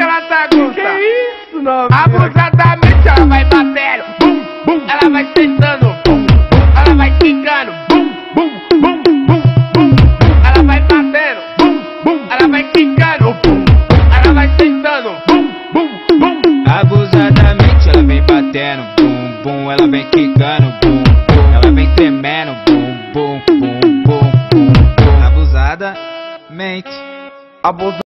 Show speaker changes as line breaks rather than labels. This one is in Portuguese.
que ela tá gosta.
Que isso, novinha?
Abusadamente ela vai batendo, bum, bum. Ela vai sentando, bum, bum. Ela vai quicando, bum, bum, bum, bum, bum. Ela vai batendo, bum, bum. Ela vai quicando, bum, bum. Ela vai sentando, bum, bum, bum.
Abusadamente ela vem batendo, bum, bum. Ela vem quicando, bum, bum. Ela vem tremendo, bum, bum, bum, bum, bum, bum. Abusadamente.